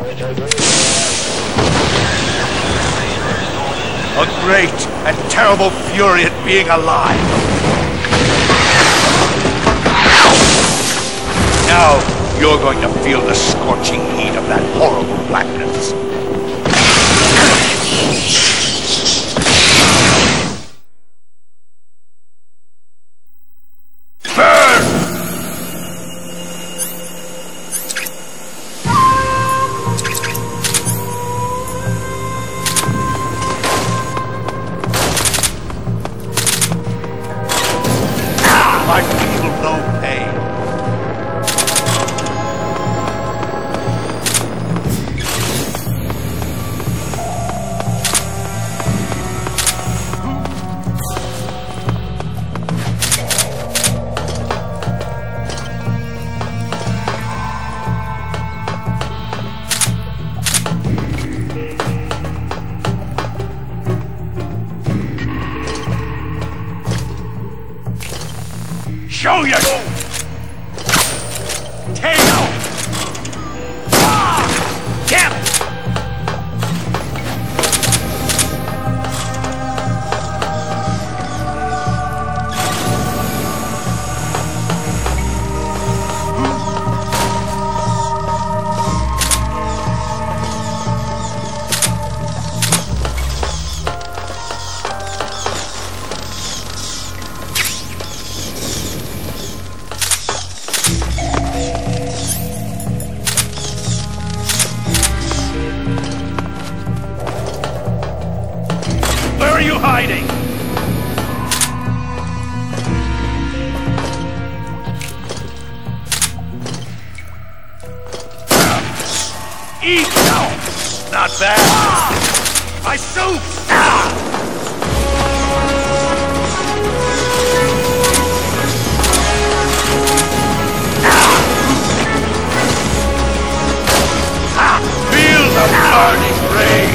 A great and terrible fury at being alive. Now you're going to feel the scorching heat of that horrible blackness. I feel no pain. Show your tail! Damn it! Where are you hiding? Eat now! Not bad! My soup! Feel the burning rage!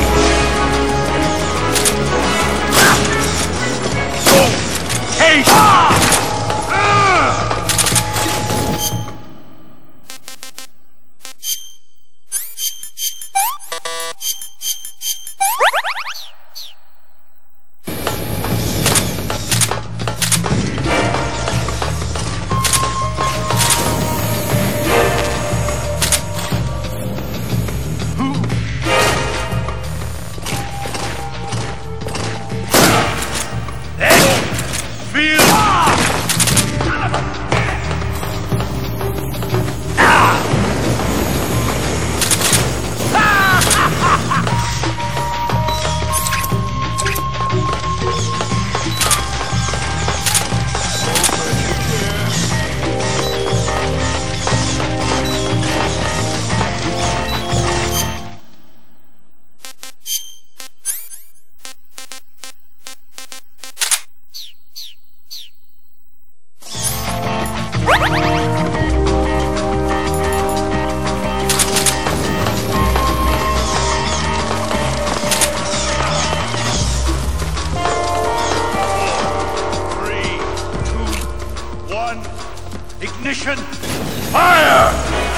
Ignition! Fire!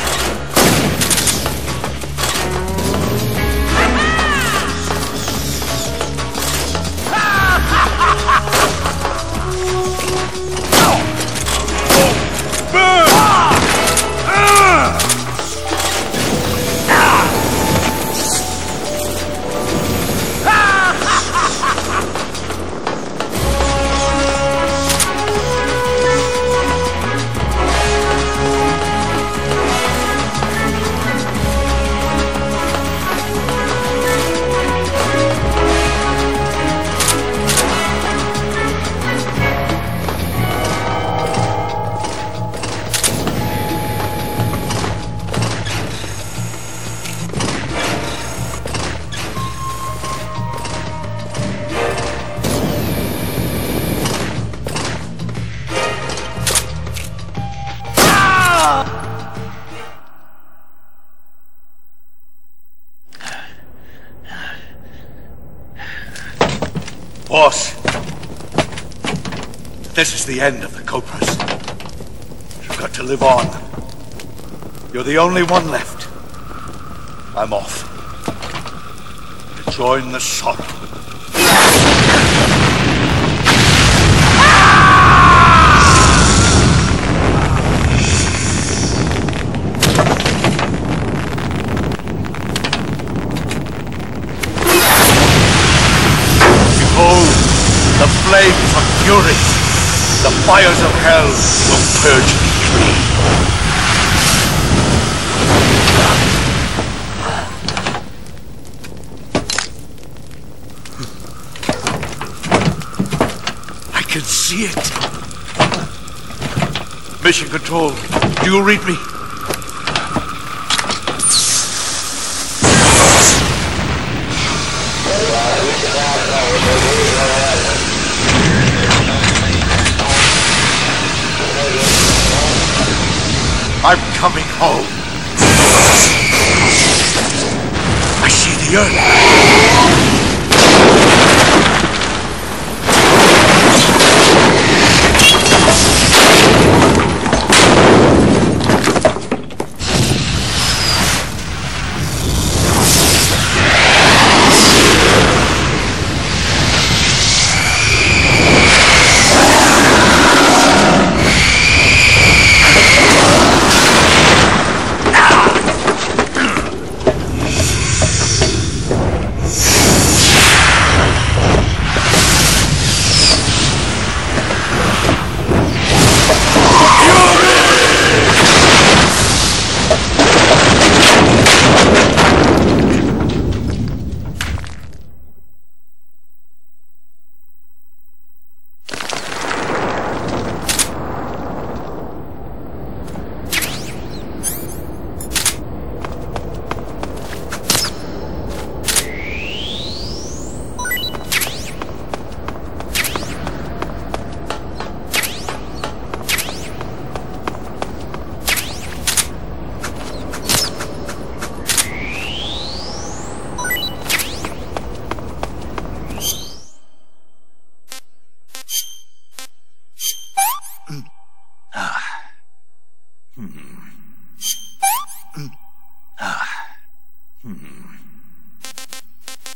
Boss, this is the end of the Cobras. You've got to live on. You're the only one left. I'm off. To join the sorrow. Behold, the flames of fury. The fires of hell will purge me clean. I can see it. Mission Control, do you read me? I'm coming home. I see the earth.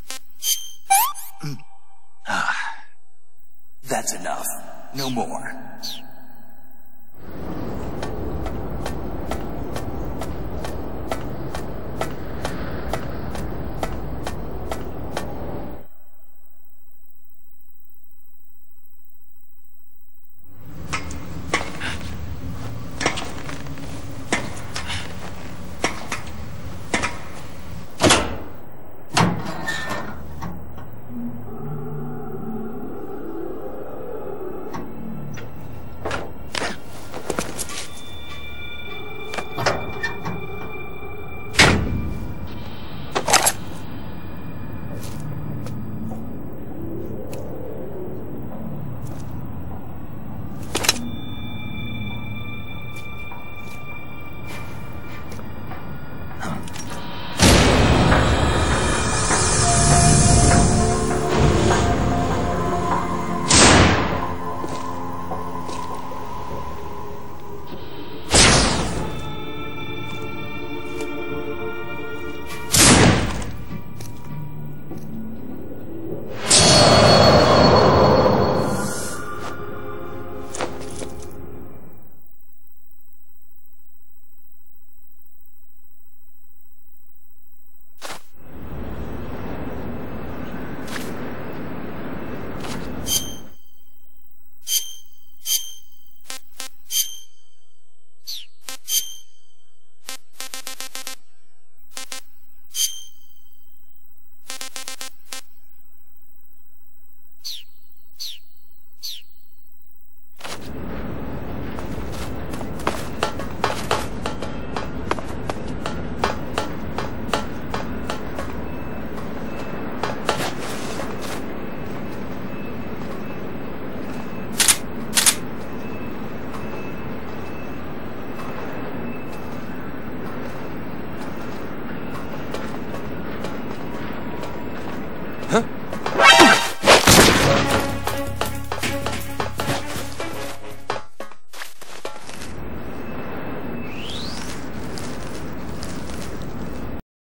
That's enough. No more.